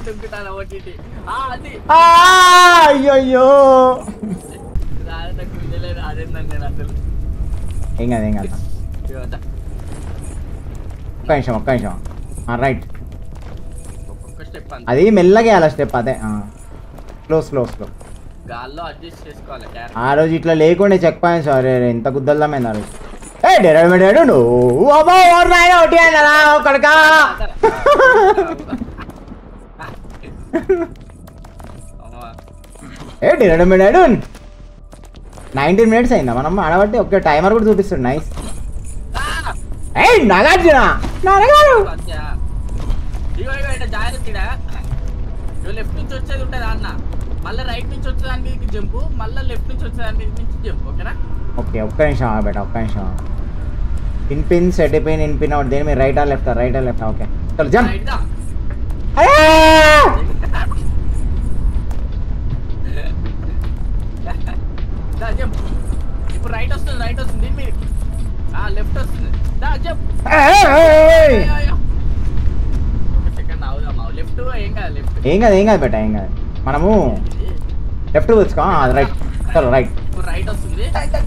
దుంకుతాను OTT అది అయ్యో అదేందండి నేను అసలు ఏం కాదు ఒక్క నిమిషం రైట్ అది మెల్లగా వేయాలి స్టెప్ అదే స్లో గాల్లో అడ్జస్ట్ చేసుకోవాలి ఆ రోజు ఇట్లా లేకుండా చెక్ పాయింట్స్ అరే ఎంత గుద్దలమైంది ఆ రోజు నువ్వు ఒకటి అన్నారా ఒకడికా డిరైడ్ 19 minutes అయిందా మనం ఆడబట్టి ఒక టైమర్ కూడా చూపిస్తుంది నైస్ నాగార్జున లెఫ్ట్ నుంచి వచ్చేది ఉంటుంది అన్న మళ్ళీ రైట్ నుంచి వచ్చేదాని మీదకి జంపు మళ్ళీ లెఫ్ట్ నుంచి వచ్చేదాని మీద నుంచి జంపు ఓకేనా ఓకే ఒక్క నిమిషం బేట ఒక్క నిమిషం in pin set pin in pin out దేని మీరు రైట్ ఆ లెఫ్ట్ ఓకే చలో జంప్ ఇప్పుడు రైట్ వస్తుంది దీని మీద లెఫ్ట్ వస్తుంది లెఫ్ట్ ఏం కాదు బేట ఏం కాదు మనము లెఫ్ట్ వచ్చుకో రైట్ చలో రైట్ రైట్ వస్తుంది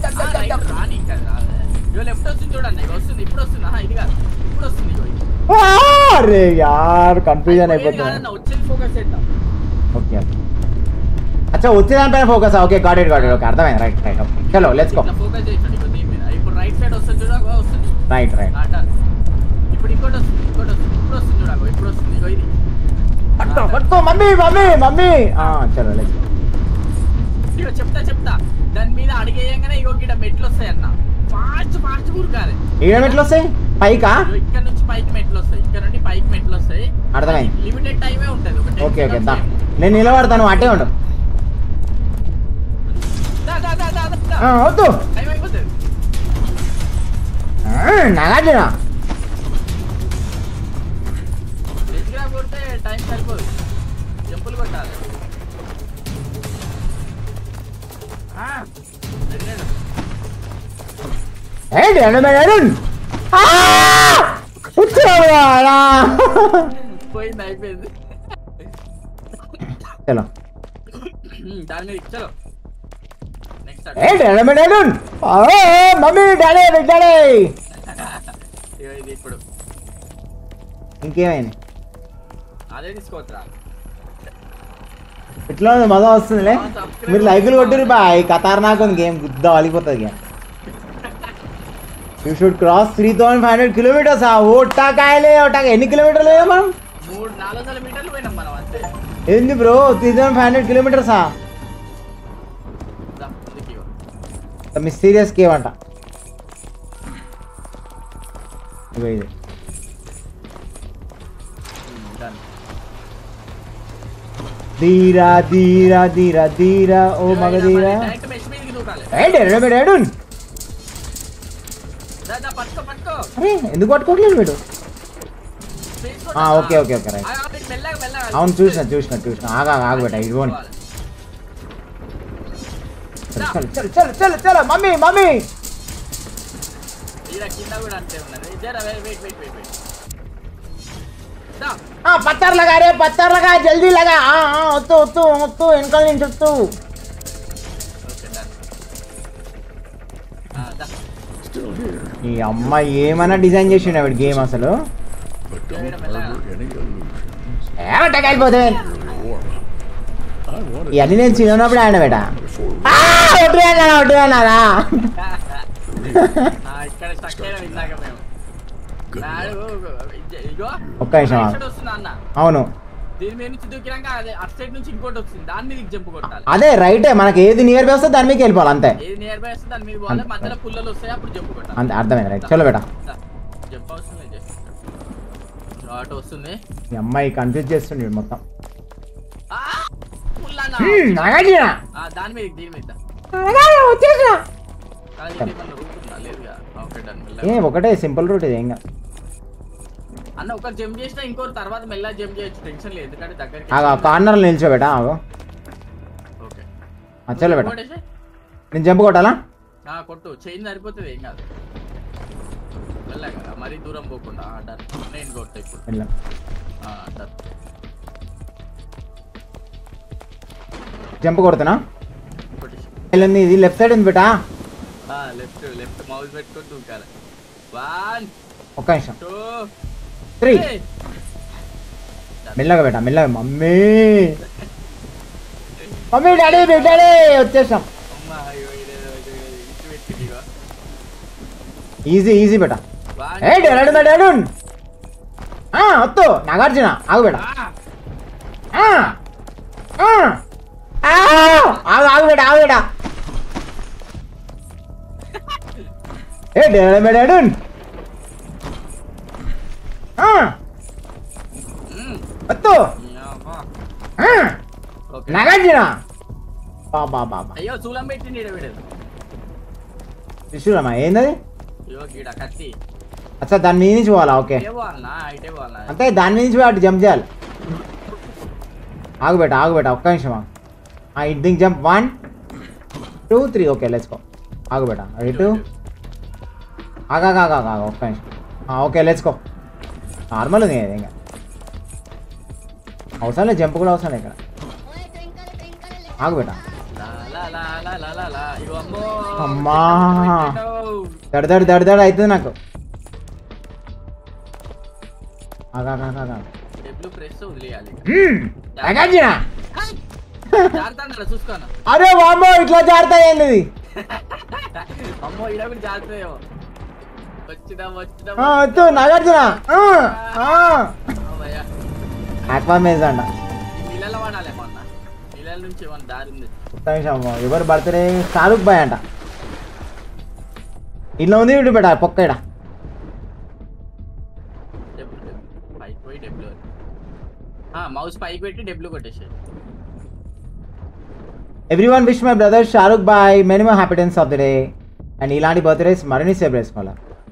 లెఫ్ట్ వస్తుంది చూడండి వస్తుంది ఇప్పుడు వస్తుంది ఇది కాదు ఇప్పుడు వస్తుంది అరే యార్ కన్ఫ్యూజన్ అయిపోతుంది వచ్చింది ఫోకస్ చేద్దాం ఓకే అచ్చా వచ్చేదానిపైన focus okay got it okay అర్థమైంది రైట్ ఓకే చలో లెట్స్ గో ఫోకస్ చేయండి దీని మీద ఇప్పుడు రైట్ సైడ్ వస్తుంది చూడగా వస్తుంది రైట్ ఇప్పుడు ఇంకోటి వస్తుంది ఇప్పుడు వస్తుంది చూడగా ఇప్పుడు వస్తుంది ఇది పట్టుకో మమ్మీ చలో లెట్స్ గో ఇగో చెప్తా దాని మీద అడిగేయంగానే ఇగో గిడ మెట్లు వస్తాయి అన్న ఫాస్ట్ కూరకాలి ఈడ మెట్లు వస్తాయి పైకా ఇక్కడ నుంచి పైకి మెట్లు వస్తాయి ఇక్కడ నుండి పైకి మెట్లు వస్తాయి అర్థమైంది లిమిటెడ్ టైమే ఉంటుంది ఓకే దా నేను నిలబడతాను అట్టే ఉండు వద్దు టైం అయిపోతుంది నాగార్జున కొడితే టైం సరిపోదు జంపులు కొట్టాలి పోయింది అయిపోయింది చలో దాని మీద చలో నెక్స్ట్ మమ్మీ డాడీ ఇది ఇప్పుడు ఇంకేమైంది అదే తీసుకోవచ్చురా ఇట్లా మజా వస్తుందిలే మీరు లైకులు కొట్టిరు బాయ్ ఖతర్నాక్ ఉంది గేమ్ గుద్ద వాలిపోతుంది game you should cross 3500 kilometers ఓటాకాయలే ఎన్ని కిలోమీటర్లు మనం 400 మీటర్లు పోయినాం మనం అంతే ఏంది బ్రో 3500 kilometers మిస్టీరియస్ గేమ్ అంట ఇది ధీరా ధీరా ధీరా ధీరా ఓ మగధీరా అరే ఎందుకు పట్టుకోవట్లేదు వీడు ఓకే రైట్ అవును చూసిన ఆగబెట్ట ఇదిగోని చలో మమ్మీ पत्थर लगा जल्दी लगा వత్తు వెనకాల నుంచి వత్తు ఈ అమ్మాయి ఏమైనా డిజైన్ చేసిండు వీడు గేమ్ అసలు ఏమంటకెళ్ళిపోతే ఇవన్నీ నేను చిన్నప్పుడు ఆడిన బేట ఒట్టు అన్నారా ఒక్క నిమిషం అవును అదే రైటే మనకి ఏది నియర్ బై వస్తే దాని మీద వెళ్ళిపోవాలి అంతే అంతే అర్థమైంది రైట్ చలో బేట ఈ అమ్మాయి కన్ఫ్యూజ్ చేస్తుంది మొత్తం ఒకటే సింపుల్ రూట్ ఇది ఏం అన్న ఒక జంప్ చేసినా ఇంకో తర్వాత మెల్లగా జంప్ చేయొచ్చు టెన్షన్ లేదు ఎందుకంటే దగ్గరికి కార్నర్ నిల్చోబెట్టా ఓకే చలో బేట నేను జంప్ కొట్టాలా కొట్టు చైన్ సరిపోతుంది ఏం కాదు మెల్లగా మరీ దూరం పోకుండా నేను కొట్టా ఇప్పుడు జంప్ కొడుతున్నా. కొట్టేసి. ఇది లెఫ్ట్ సైడ్ ఉంది బేటా. లెఫ్ట్ మౌస్ పెట్టుకొని దూకాలి. 1 ఒక్క నిమిషం. 2 3 మెల్లగా బేటా మెల్లగా. Mummy mummy daddy big daddy వచ్చేసాం. ఈజీ ఈజీ బేటా. ఏ డెరాడు డాడూ వద్దు నాగార్జున ఆగు బేటా. ఆగు బేటా ఆగు బేటా. ఏ డెరాడు డాడూ వద్దు నాగార్జున. బాబా బాబా అయ్యో చూలం పెట్టిండి వీడు. త్రిశూలమా ఏందది? అయ్యో గీడ కత్తి. అచ్చా దాని మీద నుంచి పోవాలా? ఓకే అంతే దాని మీద నుంచి అటు జంప్ చేయాలి. ఆగు బేటా ఒక్క నిమిషం. ఇట్ దింక్ జంప్ 1 2 3 ఓకే లెట్స్ గో. ఆగు బేటా ఇటు ఆగా ఒక్క నిమిషం. Okay let's go. నార్మల్ ఉంది ఇంకా అవసరం లేదు, జంప్ కూడా అవసరం లేదు ఇక్కడ. ఆగు బేటా. అమ్మా దడ అవుతుంది నాకు. అరే వామ్మో ఇట్లా జారుతాయి ఏంది? నాగార్జున అక్వామేజ్ ఎవరు బర్త్డే? షారుఖ్ బాయ్ అంట. ఇల్లు ఉంది వీడు బేటా పొక్క ఇడ. మౌస్ పైకి పెట్టి డబ్ల్యూ కొట్టేసి. Everyone wish my brother Shahrukh bhai many more happiness of the day. And ఇలాంటి బర్త్డేస్ మరిన్ని సెలబ్రేట్ చేసుకోవాలా.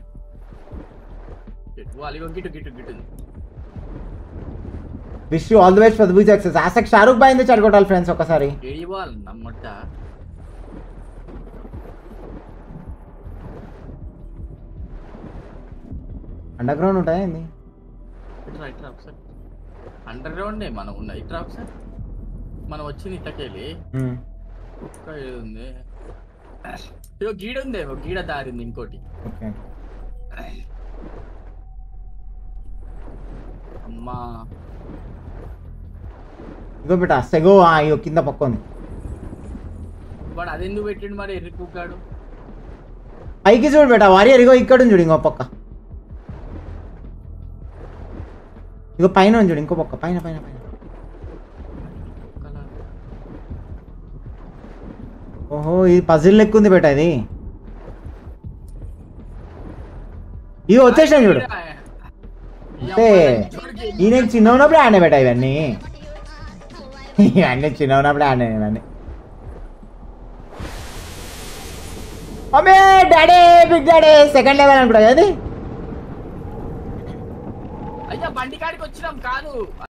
Wish you all the best for the big success. ఆసక్ షారుఖ్ బాయ్ ఇందే చెడగొట్టాలి ఫ్రెండ్స్ ఒక్కసారి. అండర్ గ్రౌండ్ ఉంటాయా ఏంది? అండర్ గ్రౌండ్ మనం ఉన్న ఇట్రా ఒకసారి. మనం వచ్చింది ఇట్లకెళ్ళి ఒక్క ఉంది. గీడ ఉంది, గీడ దారింది ఇంకోటి. అమ్మా ఇగో బేటా సెగో అయ్యో కింద పక్క ఉంది. వాడు అదెందుకు పెట్టిండు మరి ఎర్రి కుక్కాడు? పైకి చూడు బేటా వారియర్. ఇగో ఇక్కడ చూడు ఇంకో పక్క. ఇగో పైన చూడు ఇంకో పక్క. పైన పైన పైన. ఓహో ఇది పజిల్ లెక్క ఉంది బేటా ఇది. ఇవి వచ్చేసాను చూడు. అంటే ఈయనకి చిన్న ఉన్నప్పుడు ఆడే బేటా ఇవన్నీ. ఇవన్నీ చిన్న ఉన్నప్పుడు ఆడే ఇవన్నీ. అమ్మే daddy big daddy second level అనుకుంటా అది. అయ్యా బండి కాడికి వచ్చినాం కాదు